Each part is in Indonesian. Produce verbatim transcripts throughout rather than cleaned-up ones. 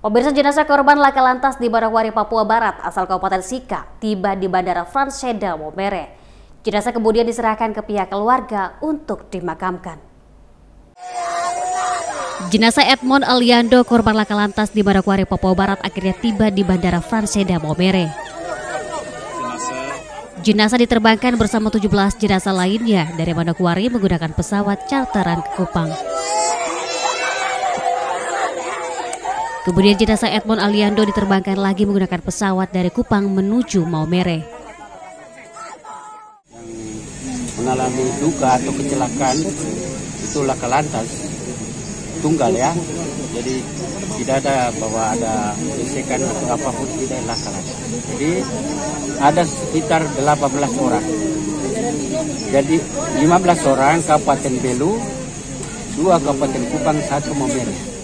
Pemirsa, jenazah korban laka lantas di Manokwari, Papua Barat asal Kabupaten Sika tiba di Bandara Frans Seda Momere. Jenazah kemudian diserahkan ke pihak keluarga untuk dimakamkan. Jenazah Edmond Aliando, korban laka lantas di Manokwari, Papua Barat akhirnya tiba di Bandara Frans Seda Momere. Jenazah diterbangkan bersama tujuh belas jenazah lainnya dari Manokwari menggunakan pesawat charteran ke Kupang. Kemudian jenazah Edmond Aliando diterbangkan lagi menggunakan pesawat dari Kupang menuju Maumere. Yang mengalami duka atau kecelakaan itu laka lantas tunggal ya, jadi tidak ada bahwa ada gesekan atau apapun, tidak laka lantas. Jadi ada sekitar delapan belas orang. Jadi lima belas orang Kabupaten Belu, dua Kabupaten Kupang, satu Maumere.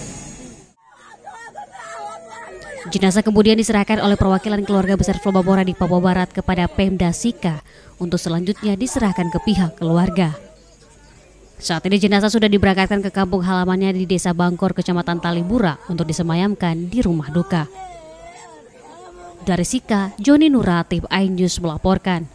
Jenazah kemudian diserahkan oleh perwakilan keluarga besar Flobabora di Papua Barat kepada Pemda Sika untuk selanjutnya diserahkan ke pihak keluarga. Saat ini jenazah sudah diberangkatkan ke kampung halamannya di Desa Bangkor, Kecamatan Talibura untuk disemayamkan di rumah duka. Dari Sika, Joni Nuratif, iNews melaporkan.